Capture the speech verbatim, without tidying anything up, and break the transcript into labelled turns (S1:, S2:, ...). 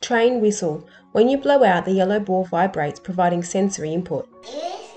S1: train whistle. When you blow out, the yellow ball vibrates, providing sensory input.